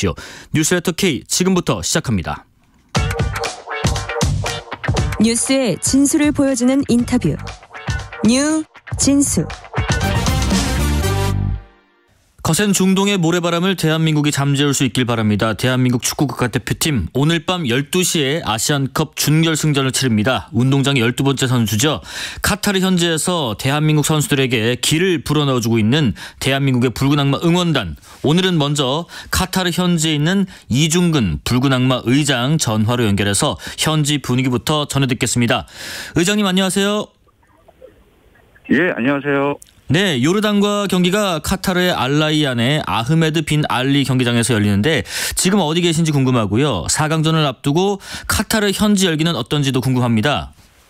주십시오. 뉴스레터 K 지금부터 시작합니다. 뉴스의 진수를 보여주는 인터뷰. 뉴진수. 거센 중동의 모래바람을 대한민국이 잠재울 수 있길 바랍니다. 대한민국 축구 국가대표팀 오늘 밤 12시에 아시안컵 준결승전을 치릅니다. 운동장의 12번째 선수죠. 카타르 현지에서 대한민국 선수들에게 기를 불어넣어주고 있는 대한민국의 붉은 악마 응원단. 오늘은 먼저 카타르 현지에 있는 이중근 붉은 악마 의장 전화로 연결해서 현지 분위기부터 전해 듣겠습니다. 의장님 안녕하세요. 예, 안녕하세요. 네, 요르단과 경기가 카타르의 알라이안의 아흐메드 빈 알리 경기장에서 열리는데 지금 어디 계신지 궁금하고요. 4강전을 앞두고 카타르 현지 열기는 어떤지도 궁금합니다.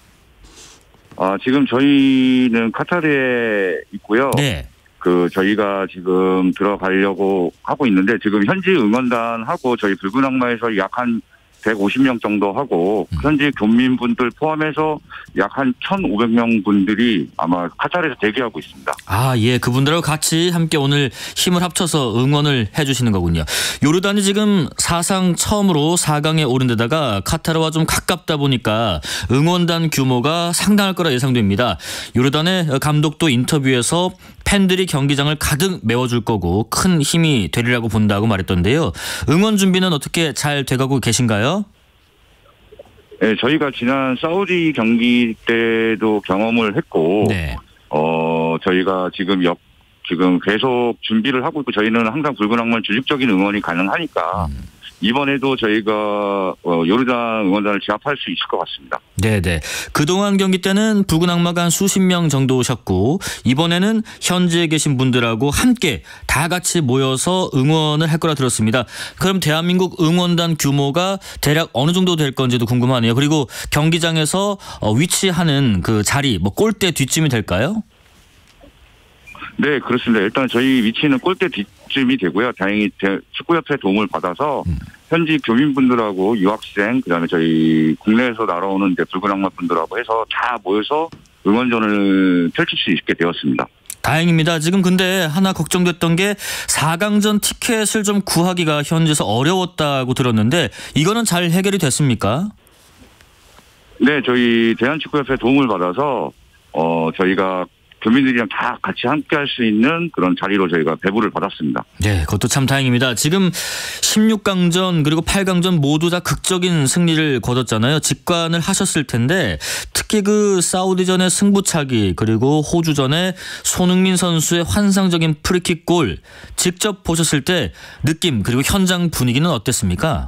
지금 저희는 카타르에 있고요. 네. 저희가 지금 들어가려고 하고 있는데 지금 현지 응원단하고 저희 붉은 악마에서 약 한 150명 정도 하고 현지 교민분들 포함해서 약 한 1,500명 분들이 아마 카타르에서 대기하고 있습니다. 예. 그분들하고 같이 함께 오늘 힘을 합쳐서 응원을 해주시는 거군요. 요르단이 지금 사상 처음으로 4강에 오른 데다가 카타르와 좀 가깝다 보니까 응원단 규모가 상당할 거라 예상됩니다. 요르단의 감독도 인터뷰에서 팬들이 경기장을 가득 메워줄 거고 큰 힘이 되리라고 본다고 말했던데요. 응원 준비는 어떻게 잘 돼가고 계신가요? 네, 저희가 지난 사우디 경기 때도 경험을 했고, 네. 저희가 지금 계속 준비를 하고 있고 저희는 항상 붉은 악마 주식적인 응원이 가능하니까 이번에도 저희가 요르단 응원단을 제압할 수 있을 것 같습니다. 네네. 그동안 경기 때는 붉은 악마가 한 수십 명 정도 오셨고 이번에는 현지에 계신 분들하고 함께 다 같이 모여서 응원을 할 거라 들었습니다. 그럼 대한민국 응원단 규모가 대략 어느 정도 될 건지도 궁금하네요. 그리고 경기장에서 위치하는 그 자리, 골대 뒷쯤이 될까요? 네, 그렇습니다. 일단 저희 위치는 골대 뒷쯤이 되고요. 다행히 축구협회 도움을 받아서 현지 교민분들하고 유학생, 그다음에 저희 국내에서 날아오는 이제 붉은 악마 분들하고 해서 다 모여서 응원전을 펼칠 수 있게 되었습니다. 다행입니다. 지금 근데 하나 걱정됐던 게 4강전 티켓을 좀 구하기가 현지에서 어려웠다고 들었는데 이거는 잘 해결이 됐습니까? 네, 저희 대한축구협회 도움을 받아서 저희가 교민들이랑 다 같이 함께 할 수 있는 그런 자리로 저희가 배부를 받았습니다. 네, 그것도 참 다행입니다. 지금 16강전 그리고 8강전 모두 다 극적인 승리를 거뒀잖아요. 직관을 하셨을 텐데 특히 그 사우디전의 승부차기 그리고 호주전의 손흥민 선수의 환상적인 프리킥 골 직접 보셨을 때 느낌 그리고 현장 분위기는 어땠습니까?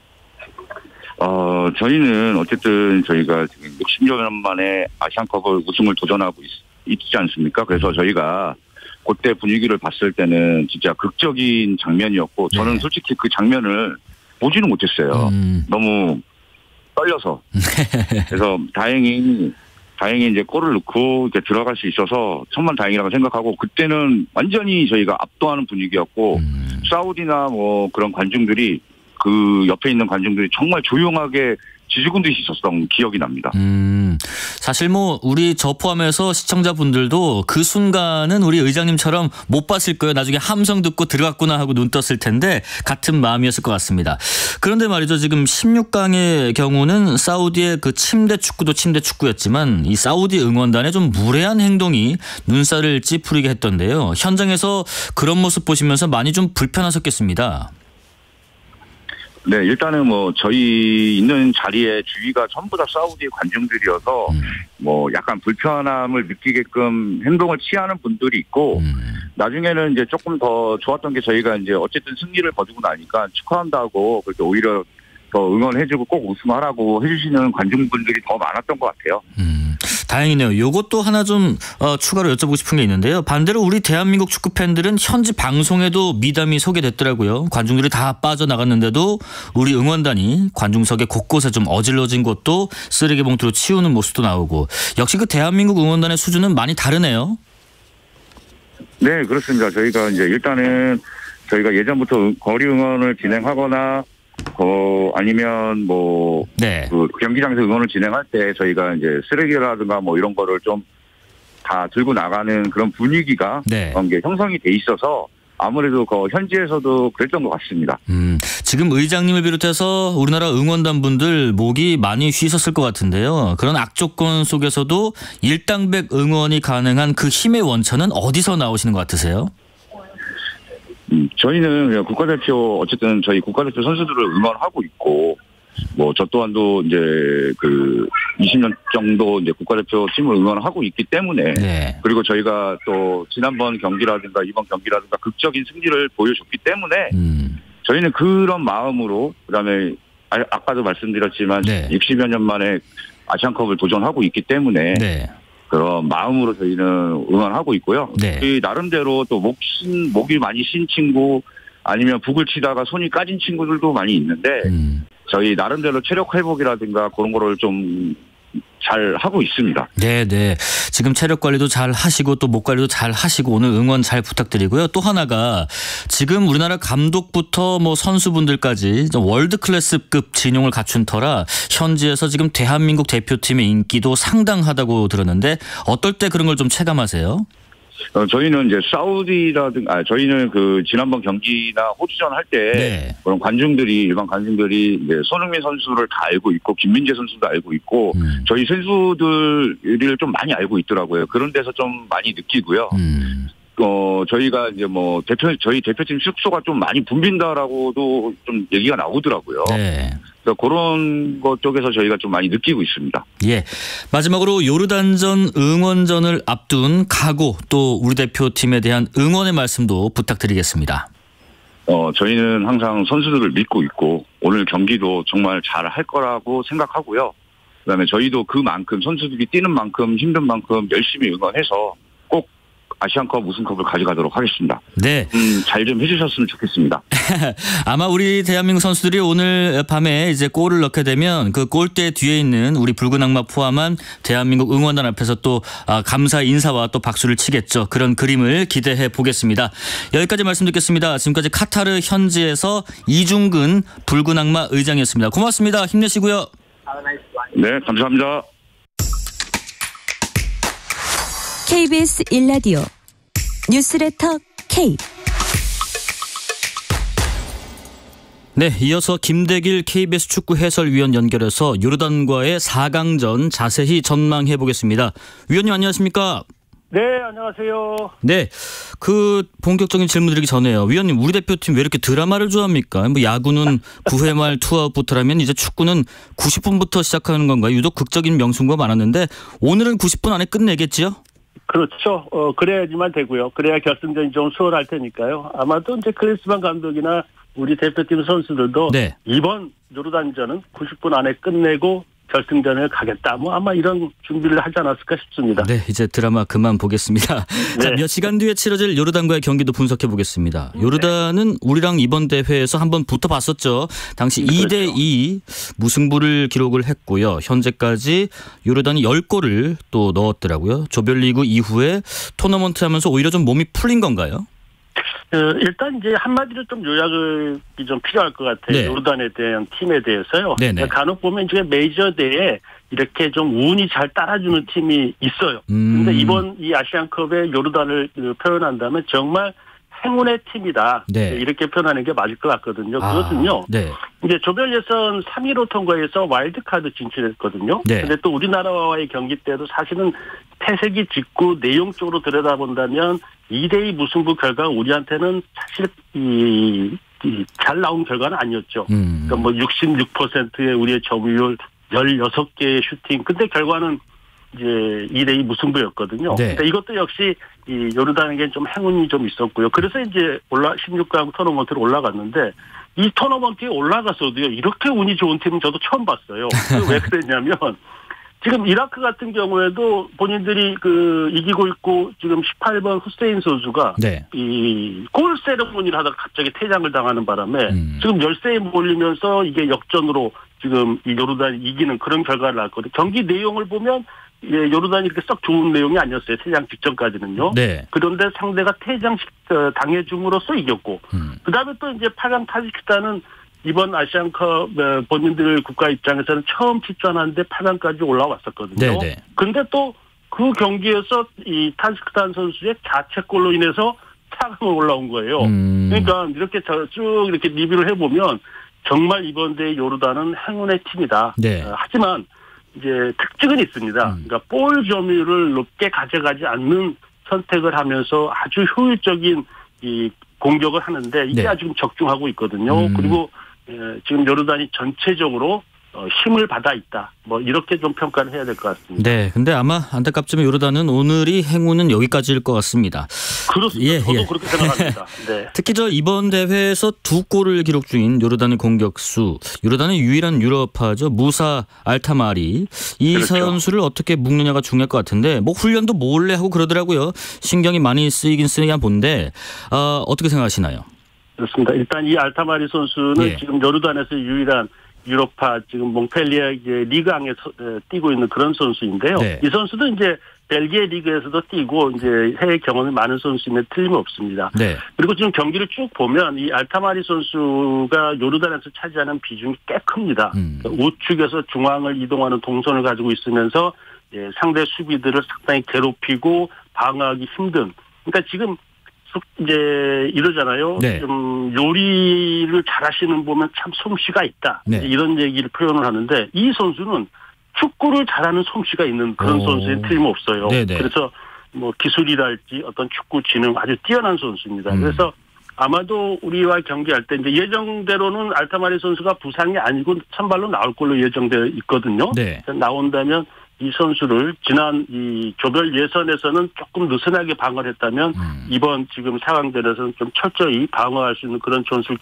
저희는 어쨌든 저희가 지금 60여 년 만에 아시안컵을 우승을 도전하고 있지 않습니까? 그래서 저희가 그때 분위기를 봤을 때는 진짜 극적인 장면이었고 저는 솔직히 그 장면을 보지는 못했어요. 너무 떨려서. 그래서 다행히 이제 골을 넣고 이제 들어갈 수 있어서 천만다행이라고 생각하고 그때는 완전히 저희가 압도하는 분위기였고 사우디나 그런 관중들이 그 옆에 있는 관중들이 정말 조용하게 지지군듯이 있었던 기억이 납니다. 사실 우리 저 포함해서 시청자분들도 그 순간은 우리 의장님처럼 못 봤을 거예요. 나중에 함성 듣고 들어갔구나 하고 눈 떴을 텐데 같은 마음이었을 것 같습니다. 그런데 말이죠. 지금 16강의 경우는 사우디의 그 침대 축구도 침대 축구였지만 이 사우디 응원단의 좀 무례한 행동이 눈살을 찌푸리게 했던데요. 현장에서 그런 모습 보시면서 많이 좀 불편하셨겠습니다. 네, 일단은 저희 있는 자리에 주위가 전부 다 사우디 관중들이어서 약간 불편함을 느끼게끔 행동을 취하는 분들이 있고 나중에는 이제 조금 더 좋았던 게 저희가 이제 어쨌든 승리를 거두고 나니까 축하한다고 그렇게 오히려 더 응원해주고 꼭 우승하라고 해주시는 관중분들이 더 많았던 것 같아요. 다행이네요. 요것도 하나 좀 추가로 여쭤보고 싶은 게 있는데요. 반대로 우리 대한민국 축구 팬들은 현지 방송에도 미담이 소개됐더라고요. 관중들이 다 빠져나갔는데도 우리 응원단이 관중석의 곳곳에 좀 어질러진 곳도 쓰레기 봉투로 치우는 모습도 나오고 역시 그 대한민국 응원단의 수준은 많이 다르네요. 네, 그렇습니다. 저희가 이제 일단은 저희가 예전부터 거리 응원을 진행하거나 아니면 네. 그 경기장에서 응원을 진행할 때 저희가 이제 쓰레기라든가 이런 거를 좀 다 들고 나가는 그런 분위기가 네. 그런 게 형성이 돼 있어서 아무래도 그 현지에서도 그랬던 것 같습니다. 지금 의장님을 비롯해서 우리나라 응원단 분들 목이 많이 쉬셨을 것 같은데요. 그런 악조건 속에서도 일당백 응원이 가능한 그 힘의 원천은 어디서 나오시는 것 같으세요? 저희는 그냥 국가대표 어쨌든 저희 국가대표 선수들을 응원하고 있고 뭐 저 또한도 이제 그 20년 정도 이제 국가대표 팀을 응원하고 있기 때문에 네. 그리고 저희가 또 지난번 경기라든가 이번 경기라든가 극적인 승리를 보여줬기 때문에 저희는 그런 마음으로 그다음에 아까도 말씀드렸지만 네. 60여 년 만에 아시안컵을 도전하고 있기 때문에 네. 그런 마음으로 저희는 응원하고 있고요. 네. 그 나름대로 또 목이 많이 쉰 친구 아니면 북을 치다가 손이 까진 친구들도 많이 있는데 저희 나름대로 체력 회복이라든가 그런 거를 좀 잘 하고 있습니다. 네. 지금 체력 관리도 잘 하시고 또 목 관리도 잘 하시고 오늘 응원 잘 부탁드리고요. 또 하나가 지금 우리나라 감독부터 뭐 선수분들까지 월드 클래스급 진용을 갖춘 터라 현지에서 지금 대한민국 대표팀의 인기도 상당하다고 들었는데 어떨 때 그런 걸 좀 체감하세요? 저희는 이제 사우디라든가 저희는 그 지난번 경기나 호주전 할 때 네. 그런 일반 관중들이 이제 손흥민 선수를 다 알고 있고 김민재 선수도 알고 있고 저희 선수들을 좀 많이 알고 있더라고요. 그런 데서 좀 많이 느끼고요. 저희가 이제 뭐 저희 대표팀 숙소가 좀 많이 붐빈다라고도 좀 얘기가 나오더라고요. 네. 그래서 그런 것 쪽에서 저희가 좀 많이 느끼고 있습니다. 예. 마지막으로 요르단전 응원전을 앞둔 각오 또 우리 대표팀에 대한 응원의 말씀도 부탁드리겠습니다. 저희는 항상 선수들을 믿고 있고 오늘 경기도 정말 잘 할 거라고 생각하고요. 그다음에 저희도 그만큼 선수들이 뛰는 만큼 힘든 만큼 열심히 응원해서 꼭 아시안컵 우승컵을 가져가도록 하겠습니다. 네. 잘 좀 해주셨으면 좋겠습니다. 아마 우리 대한민국 선수들이 오늘 밤에 이제 골을 넣게 되면 그 골대 뒤에 있는 우리 붉은 악마 포함한 대한민국 응원단 앞에서 또 감사 인사와 또 박수를 치겠죠. 그런 그림을 기대해 보겠습니다. 여기까지 말씀 듣겠습니다. 지금까지 카타르 현지에서 이중근 붉은 악마 의장이었습니다. 고맙습니다. 힘내시고요. 네, 감사합니다. KBS 1라디오 뉴스레터 K. 네, 이어서 김대길 KBS 축구 해설위원 연결해서 요르단과의 4강전 자세히 전망해 보겠습니다. 위원님 안녕하십니까? 네, 안녕하세요. 네, 그 본격적인 질문 드리기 전에요. 위원님, 우리 대표팀 왜 이렇게 드라마를 좋아합니까? 뭐 야구는 9회 말 투아웃부터라면 이제 축구는 90분부터 시작하는 건가요? 유독 극적인 명승부가 많았는데 오늘은 90분 안에 끝내겠지요? 그렇죠. 그래야지만 되고요. 그래야 결승전이 좀 수월할 테니까요. 아마도 이제 클린스만 감독이나 우리 대표팀 선수들도 네. 이번 요르단전은 90분 안에 끝내고 결승전을 가겠다. 뭐 아마 이런 준비를 하지 않았을까 싶습니다. 네, 이제 드라마 그만 보겠습니다. 네. 자, 몇 시간 뒤에 치러질 요르단과의 경기도 분석해 보겠습니다. 요르단은 우리랑 이번 대회에서 한번 붙어봤었죠. 당시 그렇죠. 2대2 무승부를 기록을 했고요. 현재까지 요르단이 10골을 또 넣었더라고요. 조별리그 이후에 토너먼트 하면서 오히려 좀 몸이 풀린 건가요? 일단 이제 한마디로 좀 요약이 좀 필요할 것 같아요. 네. 요르단에 대한 팀에 대해서요. 네네. 간혹 보면 이제 메이저 대회에 이렇게 좀 운이 잘 따라주는 팀이 있어요. 근데 이번 이 아시안컵에 요르단을 표현한다면 정말 행운의 팀이다. 네. 이렇게 표현하는 게 맞을 것 같거든요. 그것은요. 네. 이제 조별 예선 3위로 통과해서 와일드카드 진출했거든요. 네. 근데 또 우리나라와의 경기 때도 사실은 퇴색이 직구 내용적으로 들여다본다면 2대2 무승부 결과가 우리한테는 사실 잘 나온 결과는 아니었죠. 그러니까 뭐 66%의 우리의 점유율 16개의 슈팅. 근데 결과는 이제 2대2 무승부였거든요. 네. 그러니까 이것도 역시 이 요르단에게는 좀 행운이 좀 있었고요. 그래서 이제 16강 토너먼트로 올라갔는데 이 토너먼트에 올라가서도요. 이렇게 운이 좋은 팀은 저도 처음 봤어요. 왜 그랬냐면 지금 이라크 같은 경우에도 본인들이 이기고 있고 지금 18번 후세인 선수가 네. 이 골 세레모니를 하다가 갑자기 퇴장을 당하는 바람에 지금 열세에 몰리면서 이게 역전으로 지금 이 요르단이 이기는 그런 결과를 낳았거든요. 경기 내용을 보면 요르단이 이렇게 썩 좋은 내용이 아니었어요. 퇴장 직전까지는요. 네. 그런데 상대가 퇴장 당해줌으로써 이겼고 그다음에 또 이제 8강 타지키스탄은 이번 아시안컵 본인들 국가 입장에서는 처음 출전하는데 8강까지 올라왔었거든요. 그런데 또 그 경기에서 이 타지키스탄 선수의 자책골로 인해서 4강을 올라온 거예요. 그러니까 이렇게 쭉 이렇게 리뷰를 해보면 정말 이번 대회 요르단은 행운의 팀이다. 네. 하지만 이제 특징은 있습니다. 그러니까 볼 점유율을 높게 가져가지 않는 선택을 하면서 아주 효율적인 이 공격을 하는데 이게 네. 아주 적중하고 있거든요. 그리고 지금 요르단이 전체적으로 힘을 받아 있다. 뭐 이렇게 좀 평가를 해야 될 것 같습니다. 네, 근데 아마 안타깝지만 요르단은 오늘이 행운은 여기까지일 것 같습니다. 그렇습니다. 예, 저도 예. 그렇게 생각합니다. 네. 특히 이번 대회에서 2골을 기록 중인 요르단의 공격수, 요르단의 유일한 유럽파죠. 무사 알타마리. 이 그렇죠. 선수를 어떻게 묶느냐가 중요할 것 같은데 뭐 훈련도 몰래 하고 그러더라고요. 신경이 많이 쓰이긴 쓰이긴 본데 어떻게 생각하시나요? 그렇습니다. 일단 이 알타마리 선수는 예. 지금 요르단에서 유일한 유로파 지금 몽펠리에 리그왕에 뛰고 있는 그런 선수인데요. 네. 이 선수도 이제 벨기에 리그에서도 뛰고 이제 해외 경험이 많은 선수임에 틀림없습니다. 네. 그리고 지금 경기를 쭉 보면 이 알타마리 선수가 요르단에서 차지하는 비중이 꽤 큽니다. 우측에서 중앙을 이동하는 동선을 가지고 있으면서 상대 수비들을 상당히 괴롭히고 방어하기 힘든. 그러니까 지금 이제 이러잖아요. 네. 좀 요리를 잘하시는 보면 참 솜씨가 있다. 네. 이런 얘기를 표현을 하는데 이 선수는 축구를 잘하는 솜씨가 있는 그런 선수에 틀림없어요. 네네. 그래서 뭐 기술이랄지 어떤 축구 지능 아주 뛰어난 선수입니다. 그래서 아마도 우리와 경기할 때 이제 예정대로는 알타마리 선수가 부상이 아니고 선발로 나올 걸로 예정되어 있거든요. 네. 나온다면 이 선수를 지난 이 조별 예선에서는 조금 느슨하게 방어를 했다면 이번 지금 4강전에서는 좀 철저히 방어할 수 있는 그런 전술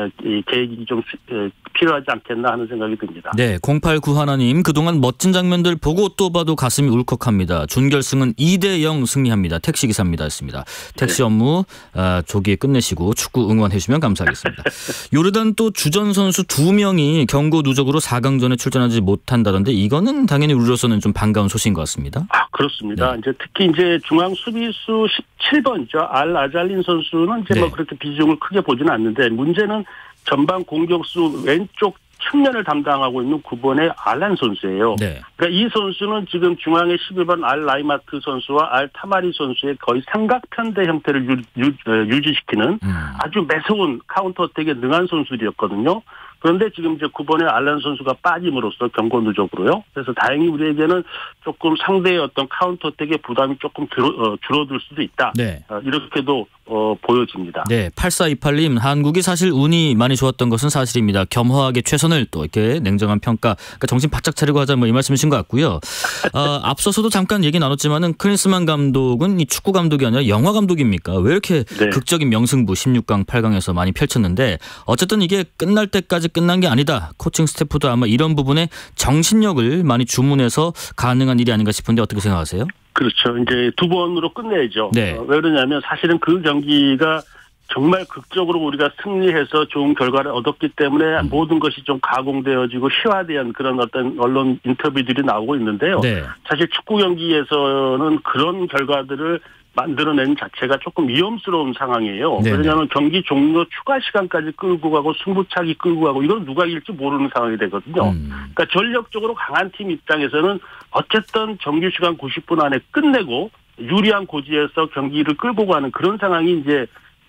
계획이 좀 필요하지 않겠나 하는 생각이 듭니다. 네, 089 하나님 그동안 멋진 장면들 보고 또 봐도 가슴이 울컥합니다. 준결승은 2대0 승리합니다. 택시기사입니다. 했습니다. 택시 업무 조기에 끝내시고 축구 응원해 주시면 감사하겠습니다. 요르단 또 주전 선수 2명이 경고 누적으로 4강전에 출전하지 못한다던데 이거는 당연히 우리로서는 좀 반가운 소식인 것 같습니다. 그렇습니다. 네. 이제 특히 이제 중앙 수비수 17번이죠. 알 아잘린 선수는 이제 네. 뭐 그렇게 비중을 크게 보지는 않는데 문제는 전방 공격수 왼쪽 측면을 담당하고 있는 9번의 알란 선수예요. 네. 그러니까 이 선수는 지금 중앙의 11번 알 라이마트 선수와 알 타마리 선수의 거의 삼각편대 형태를 유지시키는 아주 매서운 카운터 어택에 능한 선수들이었거든요. 그런데 지금 이제 9번의 알란 선수가 빠짐으로써 경고 누적으로요. 그래서 다행히 우리에게는 조금 상대의 어떤 카운터 어택의 부담이 조금 줄어들 수도 있다. 네. 이렇게도 보여집니다. 네, 8428님 한국이 사실 운이 많이 좋았던 것은 사실입니다. 겸허하게 최선을 또 이렇게 냉정한 평가, 그러니까 정신 바짝 차리고 하자 뭐 이 말씀이신 것 같고요. 앞서서도 잠깐 얘기 나눴지만은 크리스만 감독은 이 축구 감독이 아니라 영화 감독입니까? 왜 이렇게 네. 극적인 명승부 16강, 8강에서 많이 펼쳤는데 어쨌든 이게 끝날 때까지 끝난 게 아니다. 코칭 스태프도 아마 이런 부분에 정신력을 많이 주문해서 가능한 일이 아닌가 싶은데 어떻게 생각하세요? 그렇죠. 이제 2번으로 끝내야죠. 네. 왜 그러냐면 사실은 그 경기가 정말 극적으로 우리가 승리해서 좋은 결과를 얻었기 때문에 모든 것이 좀 가공되어지고 희화된 그런 어떤 언론 인터뷰들이 나오고 있는데요. 네. 사실 축구 경기에서는 그런 결과들을 만들어내는 자체가 조금 위험스러운 상황이에요. 네네. 왜냐하면 경기 종료 추가 시간까지 끌고 가고 승부차기 끌고 가고 이건 누가 이길지 모르는 상황이 되거든요. 그러니까 전력적으로 강한 팀 입장에서는 어쨌든 정규 시간 90분 안에 끝내고 유리한 고지에서 경기를 끌고 가는 그런 상황이 이제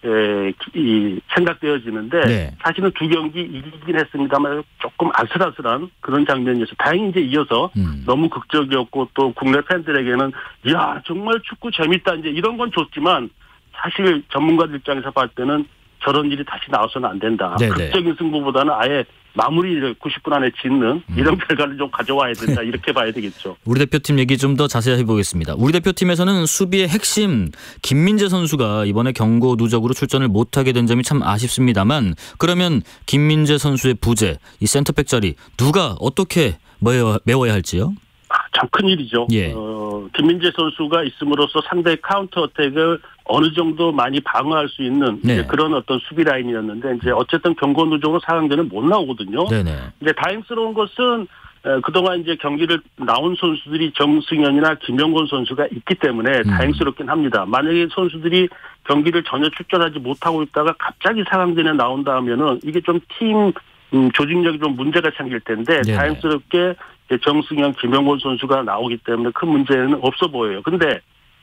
생각되어지는데 네. 사실은 두 경기 이기긴 했습니다만 조금 아슬아슬한 그런 장면이어서 다행히 이제 이어서 너무 극적이었고 또 국내 팬들에게는 이야 정말 축구 재밌다 이제 이런 건 좋지만 사실 전문가들 입장에서 봤을 때는 저런 일이 다시 나와서는 안 된다. 네네. 극적인 승부보다는 아예 마무리를 90분 안에 짓는 이런 결과를 좀 가져와야 된다. 이렇게 봐야 되겠죠. 우리 대표팀 얘기 좀 더 자세히 해보겠습니다. 우리 대표팀에서는 수비의 핵심 김민재 선수가 이번에 경고 누적으로 출전을 못하게 된 점이 참 아쉽습니다만 그러면 김민재 선수의 부재, 이 센터백 자리 누가 어떻게 메워야 할지요? 참 큰일이죠. 예. 김민재 선수가 있음으로써 상대의 카운터 어택을 어느 정도 많이 방어할 수 있는 네. 이제 그런 어떤 수비 라인이었는데 이제 어쨌든 경고 누적으로 4강전에 못 나오거든요. 네네. 이제 다행스러운 것은 그동안 이제 경기를 나온 선수들이 정승현이나 김영권 선수가 있기 때문에 다행스럽긴 합니다. 만약에 선수들이 경기를 전혀 출전하지 못하고 있다가 갑자기 4강전에 나온다 하면은 이게 좀 팀 조직력이 좀 문제가 생길 텐데 네네. 다행스럽게 정승현, 김영권 선수가 나오기 때문에 큰 문제는 없어 보여요. 근데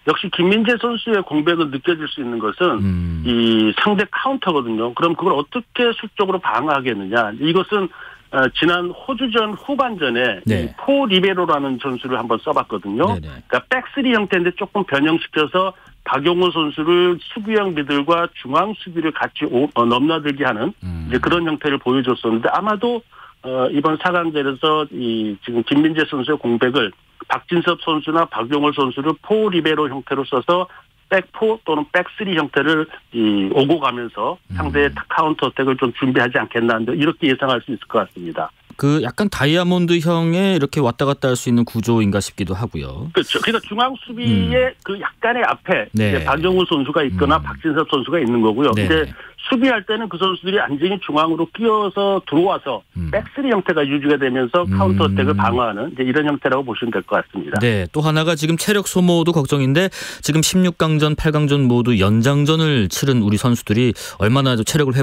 역시 김민재 선수의 공백을 느껴질 수 있는 것은 이 상대 카운터거든요. 그럼 그걸 어떻게 수적으로 방어하겠느냐. 이것은 지난 호주전 후반전에 네. 포 리베로라는 전술을 한번 써봤거든요. 네네. 그러니까 백스리 형태인데 조금 변형시켜서 박용호 선수를 수비형 미들과 중앙 수비를 같이 넘나들게 하는 이제 그런 형태를 보여줬었는데 아마도 이번 4강전에서 이 지금 김민재 선수의 공백을 박진섭 선수나 박용호 선수를 포 리베로 형태로 써서 백포 또는 백스리 형태를 오고 가면서 상대의 카운터 어택을 좀 준비하지 않겠나 이렇게 예상할 수 있을 것 같습니다. 그 약간 다이아몬드형의 이렇게 왔다 갔다 할 수 있는 구조인가 싶기도 하고요. 그렇죠. 그러니까 중앙 수비의 그 약간의 앞에 네. 이제 박용우 선수가 있거나 박진섭 선수가 있는 거고요. 네. 이제 수비할 때는 그 선수들이 안정히 중앙으로 끼어서 들어와서 백스리 형태가 유지가 되면서 카운터 어택을 방어하는 이제 이런 형태라고 보시면 될 것 같습니다. 네, 또 하나가 지금 체력 소모도 걱정인데 지금 16강전, 8강전 모두 연장전을 치른 우리 선수들이 얼마나 체력을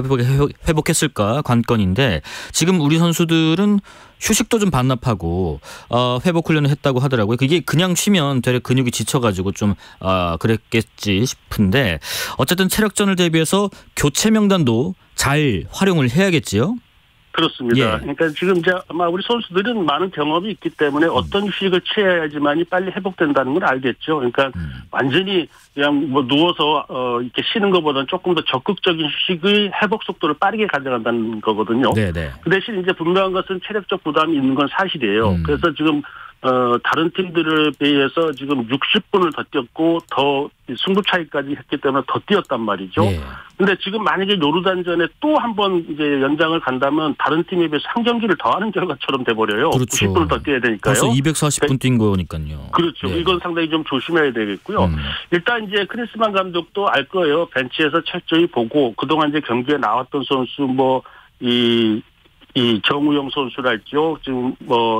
회복했을까 관건인데 지금 우리 선수들은 휴식도 좀 반납하고 회복 훈련을 했다고 하더라고요. 그게 그냥 쉬면 되레 근육이 지쳐가지고 좀 그랬겠지 싶은데 어쨌든 체력전을 대비해서 교체 명단도 잘 활용을 해야겠지요. 그렇습니다. 예. 그러니까 지금 이제 아마 우리 선수들은 많은 경험이 있기 때문에 어떤 휴식을 취해야지만이 빨리 회복된다는 걸 알겠죠. 그러니까 완전히 그냥 뭐 누워서 이렇게 쉬는 것보다는 조금 더 적극적인 휴식의 회복 속도를 빠르게 가져간다는 거거든요. 네네. 그 대신 이제 분명한 것은 체력적 부담이 있는 건 사실이에요. 그래서 지금 다른 팀들에 비해서 지금 60분을 더 뛰었고 더 승부 차이까지 했기 때문에 더 뛰었단 말이죠. 예. 근데 지금 만약에 요르단전에 또 한 번 이제 연장을 간다면 다른 팀에 비해서 한 경기를 더 하는 결과처럼 돼버려요. 그렇죠. 90분을 더 뛰어야 되니까요. 벌써 240분 뛴 거니까요. 그렇죠. 예. 이건 상당히 좀 조심해야 되겠고요. 일단 이제 크리스만 감독도 알 거예요. 벤치에서 철저히 보고 그동안 이제 경기에 나왔던 선수 이 정우영 선수랄지요. 지금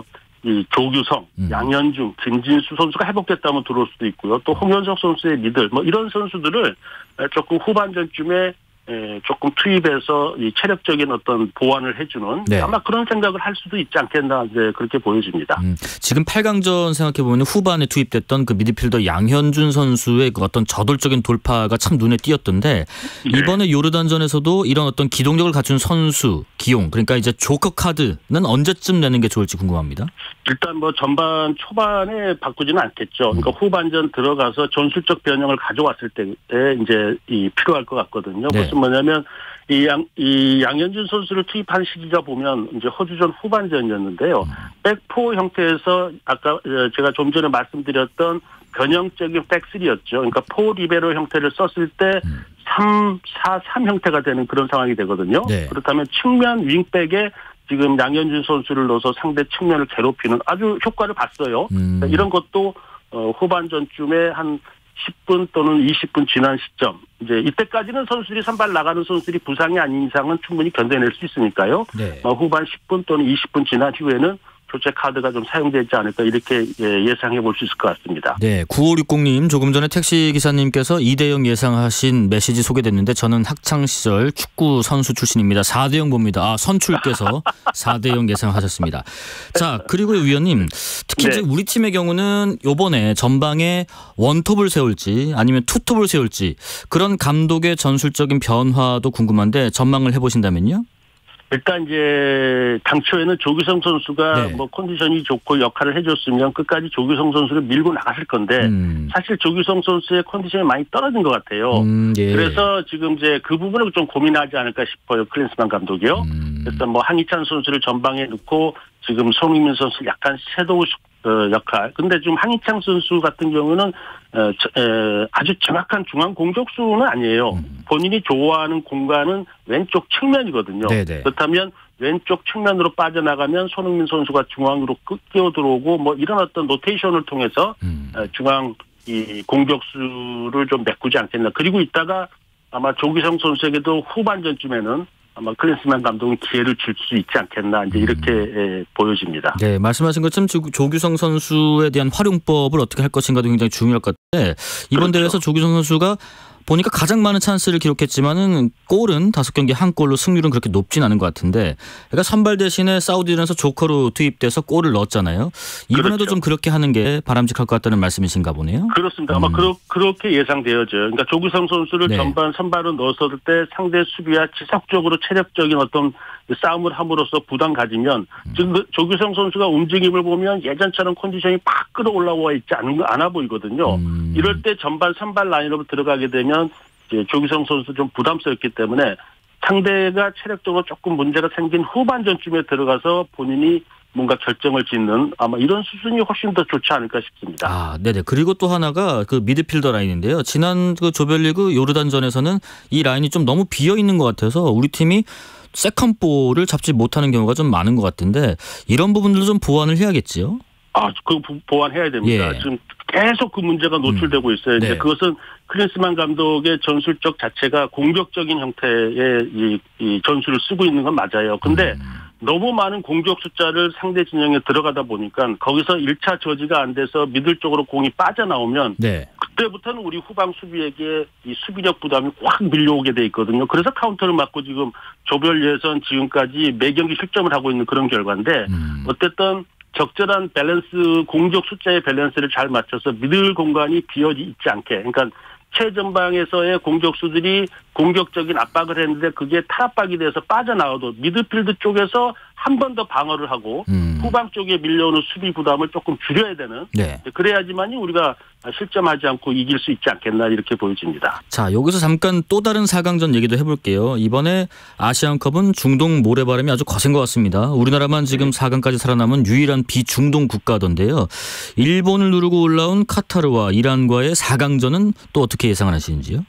이 조규성, 양현중, 김진수 선수가 회복됐다면 들어올 수도 있고요. 또 홍현석 선수의 미들, 이런 선수들을 조금 후반전쯤에 조금 투입해서 이 체력적인 어떤 보완을 해주는 네. 아마 그런 생각을 할 수도 있지 않겠나 이제 그렇게 보여집니다. 지금 8강전 생각해보면 후반에 투입됐던 그 미드필더 양현준 선수의 그 어떤 저돌적인 돌파가 참 눈에 띄었던데 네. 이번에 요르단전에서도 이런 어떤 기동력을 갖춘 선수 기용 그러니까 이제 조커 카드는 언제쯤 내는 게 좋을지 궁금합니다. 일단 전반 초반에 바꾸지는 않겠죠. 그러니까 후반전 들어가서 전술적 변형을 가져왔을 때 이제 필요할 것 같거든요. 네. 무슨 뭐냐면 이 양현준 선수를 투입한 시기가 보면 이제 호주전 후반전이었는데요. 백포 형태에서 아까 제가 좀 전에 말씀드렸던 변형적인 백스리였죠. 그러니까 포 리베로 형태를 썼을 때 3-4-3 형태가 되는 그런 상황이 되거든요. 네. 그렇다면 측면 윙백에 지금 양현준 선수를 넣어서 상대 측면을 괴롭히는 아주 효과를 봤어요. 그러니까 이런 것도 후반전쯤에 한 10분 또는 20분 지난 시점 이제 이때까지는 선수들이 선발 나가는 선수들이 부상이 아닌 이상은 충분히 견뎌낼 수 있으니까요. 네. 후반 10분 또는 20분 지난 이후에는 교체 카드가 좀 사용되지 않을까 이렇게 예상해 볼 수 있을 것 같습니다. 네, 9560님 조금 전에 택시 기사님께서 2대0 예상하신 메시지 소개됐는데 저는 학창 시절 축구 선수 출신입니다. 4대0 봅니다. 선출께서 4대0 예상하셨습니다. 자, 그리고 위원님 특히 네. 이제 우리 팀의 경우는 이번에 전방에 원톱을 세울지 아니면 투톱을 세울지 그런 감독의 전술적인 변화도 궁금한데 전망을 해보신다면요? 일단 이제 당초에는 조규성 선수가 네. 컨디션이 좋고 역할을 해줬으면 끝까지 조규성 선수를 밀고 나갔을 건데 사실 조규성 선수의 컨디션이 많이 떨어진 것 같아요. 예. 그래서 지금 이제 그 부분을 좀 고민하지 않을까 싶어요. 클린스만 감독이요. 그래서 황희찬 선수를 전방에 넣고 지금 손흥민 선수 약간 섀도우 역할. 근데 지금 황희찬 선수 같은 경우는 아주 정확한 중앙 공격수는 아니에요. 본인이 좋아하는 공간은 왼쪽 측면이거든요. 네네. 그렇다면 왼쪽 측면으로 빠져나가면 손흥민 선수가 중앙으로 끼어들어오고 이런 어떤 로테이션을 통해서 중앙 이 공격수를 좀 메꾸지 않겠나. 그리고 이따가 아마 조기성 선수에게도 후반전쯤에는 아마 클린스만 감독은 기회를 줄 수 있지 않겠나 이제 이렇게 보여집니다. 네, 말씀하신 것처럼 조규성 선수에 대한 활용법을 어떻게 할 것인가도 굉장히 중요할 것 같은데 이번 그렇죠. 대회에서 조규성 선수가 보니까 가장 많은 찬스를 기록했지만은 골은 5경기 한 골로 승률은 그렇게 높진 않은 것 같은데, 그러니까 선발 대신에 사우디전에서 조커로 투입돼서 골을 넣었잖아요. 이번에도 그렇죠. 좀 그렇게 하는 게 바람직할 것 같다는 말씀이신가 보네요. 그렇습니다. 아마 그렇게 예상되어져요. 그러니까 조규성 선수를 네. 전반 선발로 넣었을 때 상대 수비와 지속적으로 체력적인 어떤 싸움을 함으로써 부담 가지면 지금 조규성 선수가 움직임을 보면 예전처럼 컨디션이 팍 끌어올라와 있지 않아 보이거든요. 이럴 때 전반 선발 라인으로 들어가게 되면 이제 조규성 선수 좀 부담스럽기 때문에 상대가 체력적으로 조금 문제가 생긴 후반전쯤에 들어가서 본인이 뭔가 결정을 짓는 아마 이런 수순이 훨씬 더 좋지 않을까 싶습니다. 아, 네네. 그리고 또 하나가 그 미드필더 라인인데요. 지난 그 조별리그 요르단전에서는 이 라인이 좀 너무 비어 있는 것 같아서 우리 팀이 세컨볼을 잡지 못하는 경우가 좀 많은 것 같은데, 이런 부분들도 좀 보완을 해야겠지요. 그 보완해야 됩니다. 예. 지금 계속 그 문제가 노출되고 있어요. 이제 네. 그것은 클린스만 감독의 전술적 자체가 공격적인 형태의 이 전술을 쓰고 있는 건 맞아요. 근데 너무 많은 공격 숫자를 상대 진영에 들어가다 보니까 거기서 1차 저지가 안 돼서 미들 쪽으로 공이 빠져나오면 네. 그때부터는 우리 후방 수비에게 이 수비력 부담이 확 밀려오게 돼 있거든요. 그래서 카운터를 맞고 지금 조별 예선 지금까지 매 경기 실점을 하고 있는 그런 결과인데 어쨌든 적절한 밸런스, 공격 숫자의 밸런스를 잘 맞춰서 미들 공간이 비어 있지 않게, 그러니까 최전방에서의 공격수들이 공격적인 압박을 했는데 그게 탈압박이 돼서 빠져나와도 미드필드 쪽에서 한 번 더 방어를 하고 후방 쪽에 밀려오는 수비 부담을 조금 줄여야 되는, 네. 그래야지만이 우리가 실점하지 않고 이길 수 있지 않겠나 이렇게 보여집니다. 자, 여기서 잠깐 또 다른 4강전 얘기도 해볼게요. 이번에 아시안컵은 중동 모래바람이 아주 거센 것 같습니다. 우리나라만 지금 4강까지 살아남은 유일한 비중동 국가던데요. 일본을 누르고 올라온 카타르와 이란과의 4강전은 또 어떻게 예상하시는지요?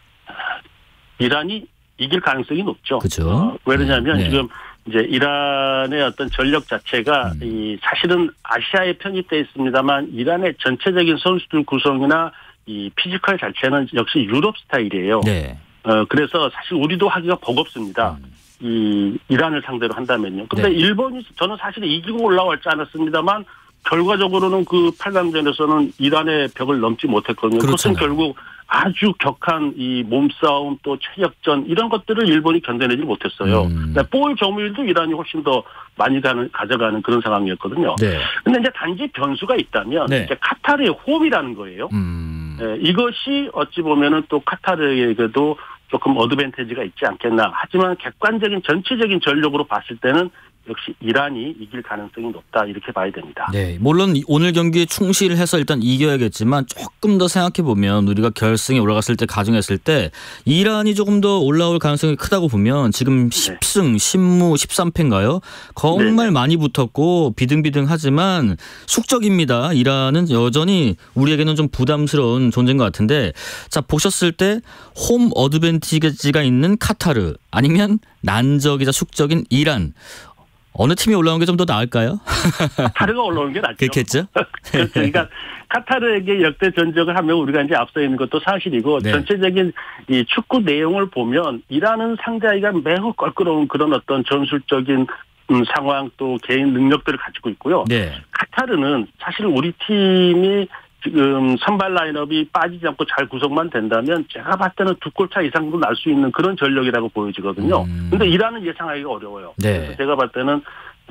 이란이 이길 가능성이 높죠. 그죠. 왜냐하면 네. 지금 이제 이란의 어떤 전력 자체가 이 사실은 아시아에 편입돼 있습니다만 이란의 전체적인 선수들 구성이나 이 피지컬 자체는 역시 유럽 스타일이에요. 네. 그래서 사실 우리도 하기가 버겁습니다. 이 이란을 상대로 한다면요. 근데 네. 일본이 저는 사실 이기고 올라왔지 않았습니다만 결과적으로는 그 8강전에서는 이란의 벽을 넘지 못했거든요. 그것은 그렇잖아요. 결국 아주 격한 이 몸싸움 또 체력전 이런 것들을 일본이 견뎌내지 못했어요. 그러니까 볼 점유율도 이란이 훨씬 더 많이 가져가는 그런 상황이었거든요. 네. 근데 이제 단지 변수가 있다면 네. 이제 카타르의 홈이라는 거예요. 이것이 어찌 보면은 또 카타르에게도 조금 어드밴티지가 있지 않겠나. 하지만 객관적인 전체적인 전력으로 봤을 때는 역시 이란이 이길 가능성이 높다 이렇게 봐야 됩니다. 네, 물론 오늘 경기에 충실해서 일단 이겨야겠지만 조금 더 생각해보면 우리가 결승에 올라갔을 때 가정했을 때 이란이 조금 더 올라올 가능성이 크다고 보면 지금 10승 10무 13패인가요? 정말 네. 많이 붙었고 비등비등하지만 숙적입니다. 이란은 여전히 우리에게는 좀 부담스러운 존재인 것 같은데, 자, 보셨을 때 홈 어드밴티지가 있는 카타르 아니면 난적이자 숙적인 이란, 어느 팀이 올라오는 게 좀 더 나을까요? 카타르가 올라오는 게 낫죠. 그렇겠죠? 그렇죠. 그러니까 카타르에게 역대 전적을 하면 우리가 이제 앞서 있는 것도 사실이고 네. 전체적인 이 축구 내용을 보면 이란은 상대하기가 매우 껄끄러운 그런 어떤 전술적인 상황 또 개인 능력들을 가지고 있고요. 네. 카타르는 사실 우리 팀이 지금 선발 라인업이 빠지지 않고 잘 구성만 된다면 제가 봤을 때는 2골 차 이상도 날 수 있는 그런 전력이라고 보여지거든요. 근데 이란은 예상하기가 어려워요. 네. 그래서 제가 봤을 때는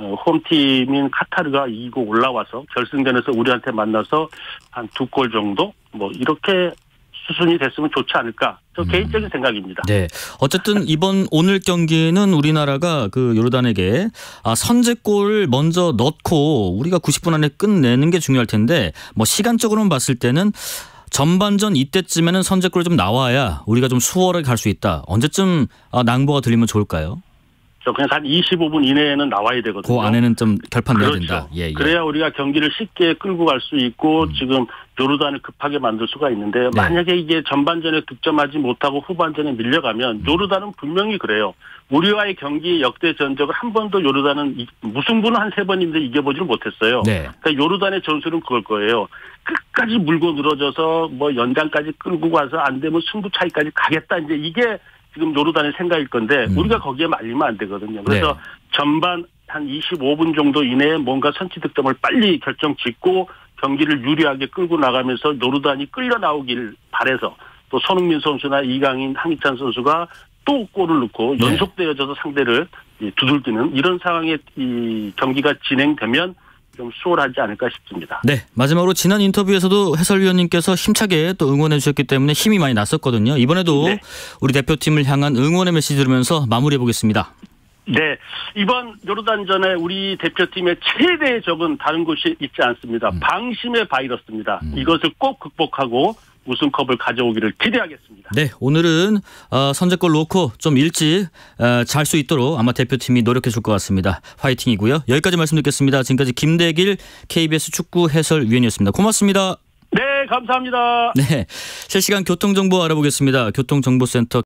홈팀인 카타르가 이기고 올라와서 결승전에서 우리한테 만나서 한 2골 정도 뭐 이렇게 수순이 됐으면 좋지 않을까. 저 개인적인 생각입니다. 네. 어쨌든 오늘 경기는 우리나라가 그 요르단에게 선제골을 먼저 넣고 우리가 90분 안에 끝내는 게 중요할 텐데, 뭐 시간적으로만 봤을 때는 전반전 이때쯤에는 선제골이 좀 나와야 우리가 좀 수월하게 갈 수 있다. 언제쯤 낭보가 들리면 좋을까요? 그냥 한 25분 이내에는 나와야 되거든요. 그 안에는 좀 결판내야 그렇죠. 된다. 예, 예. 그래야 우리가 경기를 쉽게 끌고 갈 수 있고 지금 요르단을 급하게 만들 수가 있는데 네. 만약에 이게 전반전에 득점하지 못하고 후반전에 밀려가면 요르단은 분명히 그래요. 우리와의 경기 역대 전적을 한 번도 요르단은 무승부는 한 3번인데 이겨보지를 못했어요. 네. 그러니까 요르단의 전술은 그걸 거예요. 끝까지 물고 늘어져서 뭐 연장까지 끌고 가서 안 되면 승부 차이까지 가겠다. 이제 이게 지금 요르단의 생각일 건데 우리가 거기에 말리면 안 되거든요. 그래서 네. 전반 한 25분 정도 이내에 뭔가 선취 득점을 빨리 결정 짓고 경기를 유리하게 끌고 나가면서 요르단이 끌려 나오길 바래서 또 손흥민 선수나 이강인, 황희찬 선수가 또 골을 넣고 네. 연속되어져서 상대를 두들기는 이런 상황에 이 경기가 진행되면 좀 수월하지 않을까 싶습니다. 네, 마지막으로 지난 인터뷰에서도 해설위원님께서 힘차게 또 응원해 주셨기 때문에 힘이 많이 났었거든요. 이번에도 네. 우리 대표팀을 향한 응원의 메시지 들으면서 마무리해 보겠습니다. 네, 이번 요르단전에 우리 대표팀의 최대의 적은 다른 곳이 있지 않습니다. 방심의 바이러스입니다. 이것을 꼭 극복하고 우승컵을 가져오기를 기대하겠습니다. 네, 오늘은 선제골 놓고 좀 일찍 잘 수 있도록 아마 대표팀이 노력해 줄 것 같습니다. 화이팅이고요. 여기까지 말씀 듣겠습니다. 지금까지 김대길 KBS 축구 해설위원이었습니다. 고맙습니다. 네, 감사합니다. 네, 실시간 교통정보 알아보겠습니다. 교통정보센터